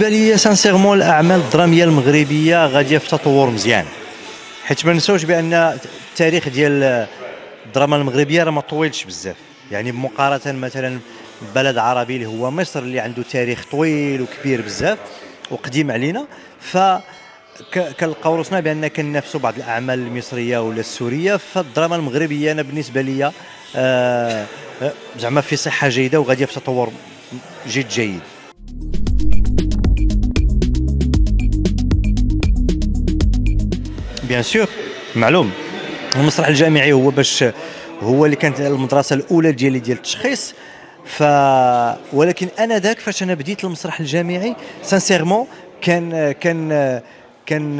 بالنسبه لي سانسيرمون الاعمال الدراميه المغربيه غاديه في تطور مزيان، حيت ما نساوش بان التاريخ ديال الدراما المغربيه راه ما طويلش بزاف، يعني مقارنه مثلا بلد عربي اللي هو مصر اللي عنده تاريخ طويل وكبير بزاف وقديم علينا. ف كنلقاو روسنا بان كننافسوا بعض الاعمال المصريه ولا السوريه، فالدراما المغربيه انا بالنسبه لي زعما في صحه جيده وغاديه في تطور جيد. بيان سور معلوم، المسرح الجامعي هو اللي كانت المدرسه الاولى ديال التشخيص. ولكن انا ذاك فاش انا بديت المسرح الجامعي سانسيرمون كان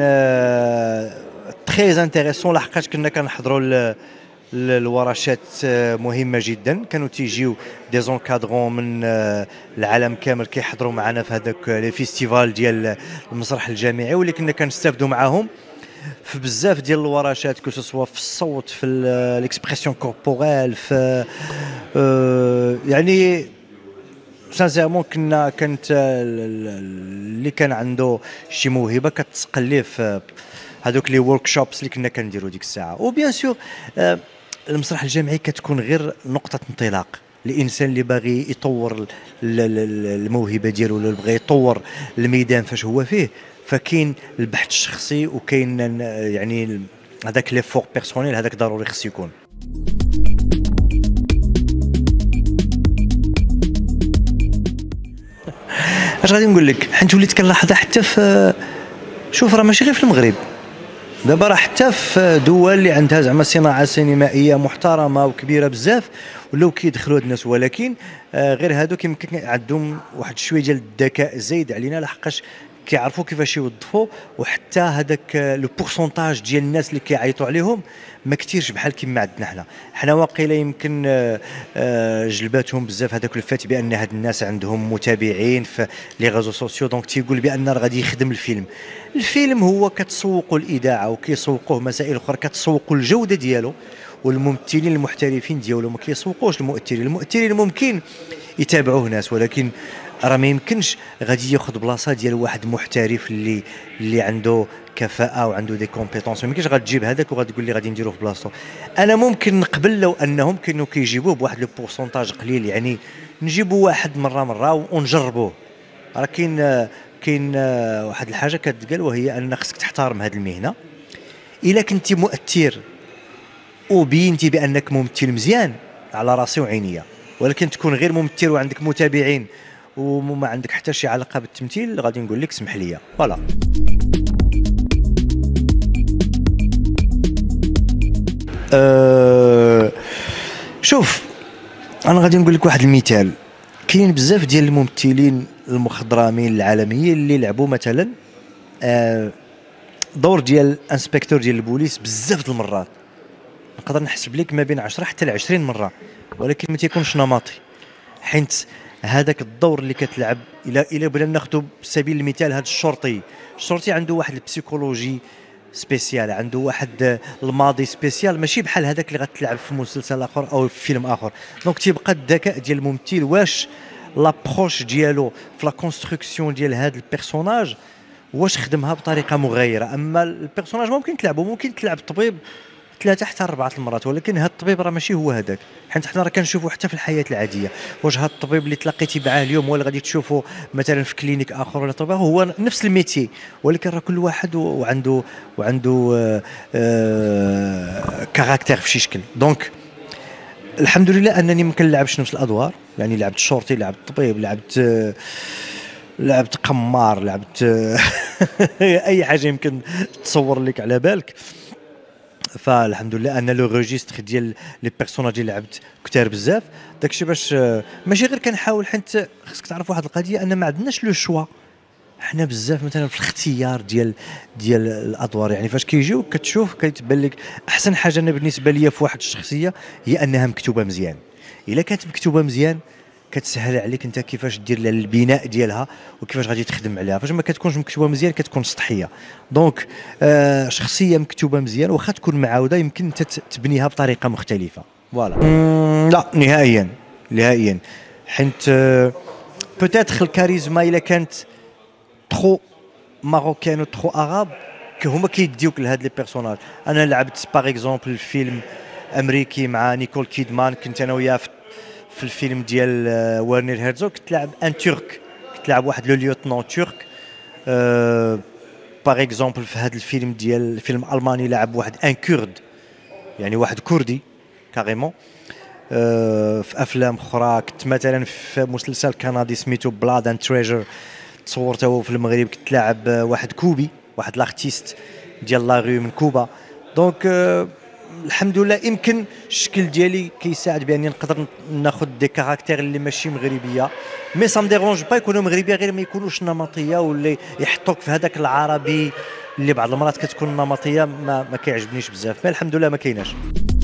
تري انتريسون، لحقاش كنا كنحضروا الورشات مهمه جدا، كانوا تيجيو دي زونكادرون من العالم كامل كيحضروا معنا في هذاك لي فيستيفال ديال المسرح الجامعي، واللي كنا كنستافدوا معاهم في بزاف ديال الورشات، كو سوا في الصوت، في الاكسبرسيون كوربوريل، في يعني سانسيرمون كانت اللي كان عنده شي موهبه كتسقليه في هذوك لي ورك شوبس اللي كنا كنديروا ديك الساعه. وبيان سور المسرح الجامعي كتكون غير نقطه انطلاق الانسان اللي باغي يطور الموهبه ديالو ولا بغى يطور الميدان فاش هو فيه، فكاين البحث الشخصي وكاين يعني هذاك لي فور بيرسونيل، هذاك ضروري خصو يكون. اش غادي نقول لك، حيت وليت كنلاحظها حتى في شوف راه ماشي غير في المغرب، دابا راه حتى في دول اللي عندها زعما صناعه سينمائيه محترمه وكبيره بزاف ولاو كيدخلوا هاد الناس، ولكن غير هادوك يمكن عندهم واحد شويه ديال الذكاء زايد علينا، لحقاش كيعرفوا كيفاش يوظفوا، وحتى هذاك لو بورسونتاج ديال الناس اللي كيعيطوا عليهم ما كثيرش بحال كيما عندنا حنا واقيلا يمكن جلباتهم بزاف هذاك الفات بان هاد الناس عندهم متابعين في لي ريزو سوسيو، دونك تيقول بان راه غادي يخدم الفيلم هو كتسوقوا الاذاعه وكيسوقوه مسائل اخرى، كتسوقوا الجوده ديالو، والممثلين المحترفين ديالو ما كيسوقوش المؤثرين ممكن يتابعوه ناس، ولكن راه ما يمكنش غادي ياخذ بلاصه ديال واحد محترف اللي عنده كفاءه وعنده دي كومبيتونس، ما يمكنش غتجيب هذاك وغتقول لي غادي نديروه في بلاصتو. انا ممكن نقبل لو انهم كانوا كيجيبوه بواحد لو بورسونتاج قليل، يعني نجيبوا واحد مره ونجربوه. راه كاين واحد الحاجه كتقال، وهي ان خصك تحترم هذه المهنه. الا كنتي مؤثر وبينتي بانك ممثل مزيان، على راسي وعينيا، ولكن تكون غير ممثل وعندك متابعين وما عندك حتى شي علاقه بالتمثيل، غادي نقول لك اسمح لي. فوالا. شوف انا غادي نقول لك واحد المثال، كاين بزاف ديال الممثلين المخضرمين العالميين اللي لعبوا مثلا دور ديال انسبكتور ديال البوليس بزاف د المرات، نقدر نحسب لك ما بين 10 حتى ل 20 مره، ولكن ما تيكونش نمطي، حيت هذاك الدور اللي كتلعب الى بغينا ناخذ بسبيل المثال هذا الشرطي عنده واحد البسيكولوجي سبيسيال، عنده واحد الماضي سبيسيال ماشي بحال هذاك اللي غتلعب في مسلسل اخر او في فيلم اخر. دونك تيبقى الذكاء ديال الممثل واش لابروش ديالو في لا كونستركسيون ديال هذا البيرسوناج واش خدمها بطريقه مغايره. اما البيرسوناج ممكن تلعب طبيب 3 حتى 4 المرات، ولكن هذا الطبيب راه ماشي هو هذاك، حيت حنا راه كنشوفوا حتى في الحياه العاديه، واش هذا الطبيب اللي تلاقيتي معاه اليوم هو اللي غادي تشوفوا مثلا في كلينيك اخر ولا طبيب هو نفس الميتي، ولكن راه كل واحد وعنده كاركتير في شي شكل. دونك الحمد لله انني ما كنلعبش نفس الادوار، يعني لعبت شرطي، لعبت طبيب، لعبت قمار، لعبت اي حاجه يمكن تصور لك على بالك. فالحمد لله ان لو ريجيستر ديال لي بيرسوناج اللي لعبت كثار بزاف، داكشي باش ماشي غير كنحاول، حيت خصك تعرف واحد القضيه ان ما عندناش لو شوا حنا بزاف مثلا في الاختيار ديال الادوار، يعني فاش كيجيو كتشوف كيتبان لك احسن حاجه انا بالنسبه لي في واحد الشخصيه هي انها مكتوبه مزيان. الا كانت مكتوبه مزيان كتسهل عليك انت كيفاش دير البناء ديالها وكيفاش غادي تخدم عليها. فاش ما كتكونش مكتوبه مزيان كتكون سطحيه. دونك شخصيه مكتوبه مزيان واخا تكون معاوده يمكن انت تبنيها بطريقه مختلفه. فوالا. لا نهائيا حيت بوتيتر الكاريزما الا كانت ترو ماروكان و ترو اغاب هما كيديوك لهاد لي بيرسوناج. انا لعبت باغ اكزومبل فيلم امريكي مع نيكول كيدمان، كنت انا وياه في الفيلم ديال وارنر هيرزوغ، كنت لعب ان ترك، كنت لعب واحد لو ليوتنون ترك. باغ اكزومبل في هذا الفيلم ديال فيلم الماني لعب واحد ان كورد، يعني واحد كردي كاريمون. في افلام اخرى كنت مثلا في مسلسل كندي سميتو بلاد اند تريجر، تصورته في المغرب، كنت لاعب واحد كوبي، واحد لارتيست ديال لا ريو من كوبا. دونك الحمد لله يمكن الشكل ديالي كيساعد باني نقدر ناخذ دي كاركتير اللي ماشي مغربيه، مي سا مديرونج با يكونوا مغربيه، غير ما يكونوش نمطيه ولا يحطوك في هذاك العربي اللي بعض المرات كتكون نمطيه ما كيعجبنيش بزاف. مي الحمد لله ما كايناش.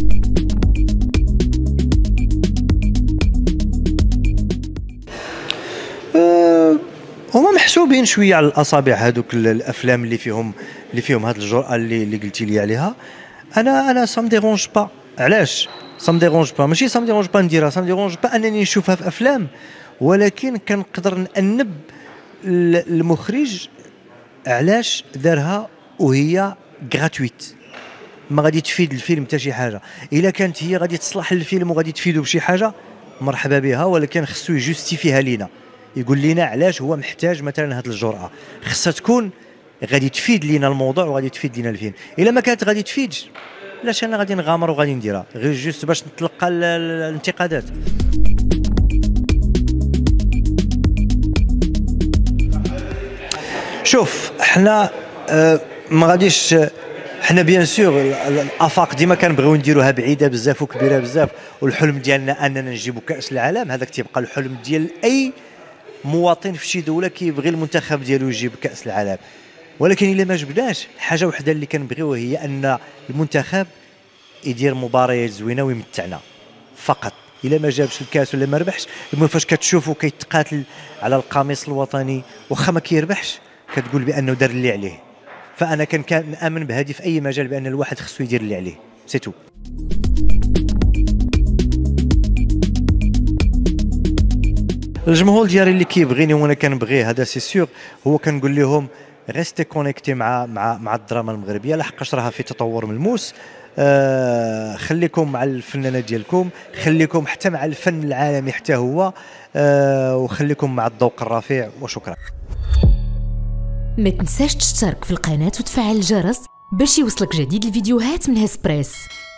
هما محسوبين شويه على الاصابع هذوك الافلام اللي فيهم هذه الجرأه اللي قلتي لي عليها. انا سام ديرونج با. علاش سام ديرونج با؟ ماشي سام ديرونج با نديرها، سام ديرونج با انني نشوفها في افلام، ولكن كنقدر نأنب المخرج علاش دارها وهي غراتويت، ما غادي تفيد الفيلم حتى شي حاجه. الا كانت هي غادي تصلح للفيلم وغادي تفيدو بشي حاجه مرحبا بها، ولكن خصو يجوستيفيها لينا، يقول لنا علاش هو محتاج مثلا هذه الجرأه. خصها تكون غادي تفيد لينا الموضوع وغادي تفيد لينا الفيلم. الا ما كانت غادي تفيدش، علاش انا غادي نغامر وغادي نديرها غير جوست باش نتلقى الانتقادات. شوف حنا ما غاديش، حنا بيان سور الافاق ديما كنبغيو نديروها بعيده بزاف وكبيره بزاف، والحلم ديالنا اننا نجيبوا كاس العالم، هذاك تيبقى الحلم ديال اي مواطن في شي دوله كيبغي المنتخب ديالو يجيب كاس العالم. ولكن الا ما جبناش، حاجه وحده اللي كنبغيو هي ان المنتخب يدير مباريات زوينه ويمتعنا فقط. الا ما جابش الكاس ولا ما ربحش، المهم فاش كتشوفو كيتقاتل على القميص الوطني واخا ما كيربحش كتقول بانه دار اللي عليه. فانا كنامن بهذه في اي مجال، بان الواحد خصو يدير اللي عليه سي تو. الجمهور ديالي اللي كيبغيني وانا كنبغيه هذا سي سور، هو كنقول لهم ريستي كونيكتي مع الدراما المغربيه، لحقاش راها في تطور ملموس. خليكم مع الفنانات ديالكم، خليكم حتى مع الفن العالمي حتى هو، وخليكم مع الذوق الرفيع. وشكرا. ما تنساش تشترك في القناه وتفعل الجرس باش يوصلك جديد الفيديوهات من هسبريس.